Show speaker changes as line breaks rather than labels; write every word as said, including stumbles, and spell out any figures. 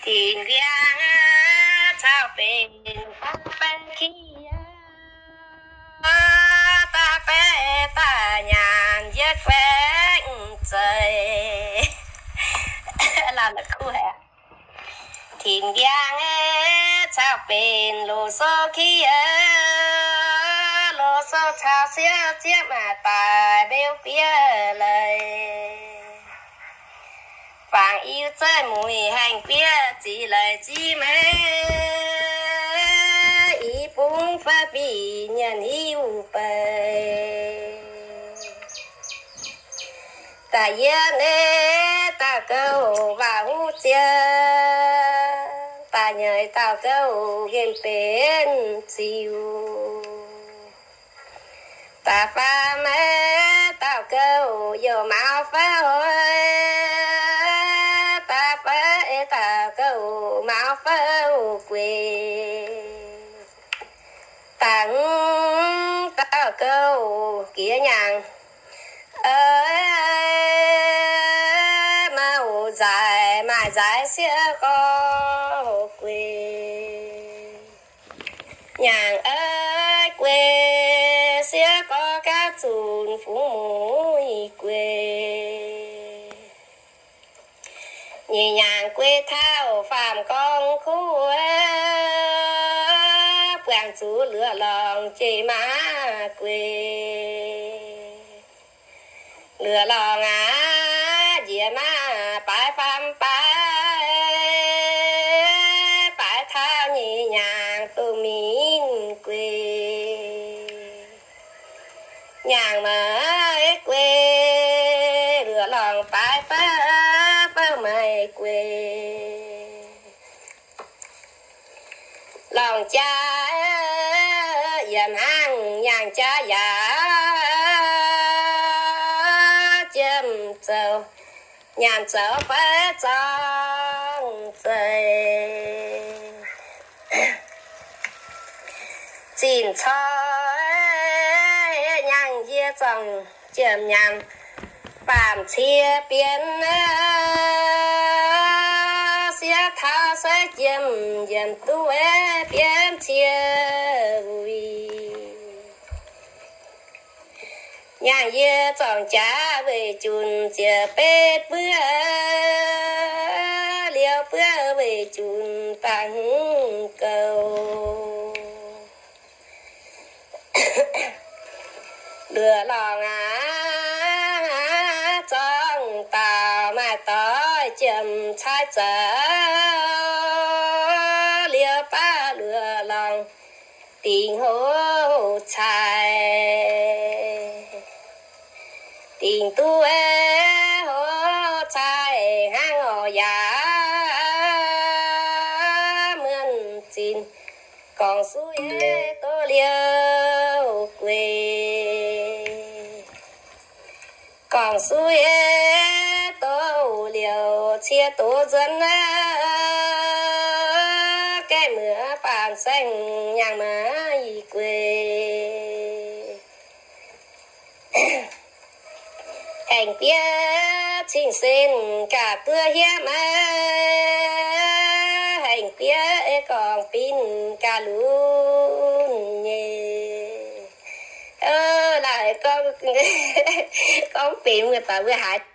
thiên giang sao bên ta bên kia ta bé ta nhàn giấc vẽ trời làm được khu hả thiên giang sao bên lô số kia lô số sao xía chiếc mà tài béo bia lời vàng yêu chơi mùi hành bia chỉ lời chi mấy ý bún phá bì nhân yêu bề ta yên ê ta câu vào chia ta nhờ tao câu game bên chiều ta pha mê tao câu vô máu phá hồi ta phá ta câu máu phá quê tặng tao câu kia nhàng ơi mau dài mà dài sẽ có quê nhàng ơi quê sẽ có các chùn phú mũi quê nhẹ nhàng quê thao phàm con khu quảng chú lửa lòng chê má quê lửa lòng á dìa má bãi phàm bãi bãi thao nhẹ nhàng tô mín quê nhàng mà quê lửa lòng bãi phá phá mày quê lòng cha dầm hang nhàng cha giả châm dầu nhàn dầu phá trong dây chín cho nhàng dê dòng châm nhàng phạm chia biến xia thao sẽ châm dầm tu ế biến chia vui nhàng dê dòng trả về chùn chia bê bữa liêu bữa về chùn tăng cầu lửa lòng á trong tàu mà tới chầm trái trở liêu ba lửa lòng tình hô trái tình tu ê hô trái hang hồ giá mươn chín còn suy ê tô liêu quê còn suy ê tô liều chia tô dân cái mưa bàn xanh nhàng má y quê hành bia chính xin cả tua hiếm hành bia còn pin cả luôn nhé ơ lại con con phim người ta vừa hại